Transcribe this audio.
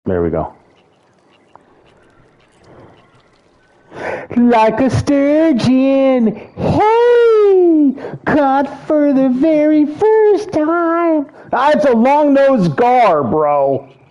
There we go. Like a sturgeon, hey, caught for the very first time. That's a long-nosed gar, bro.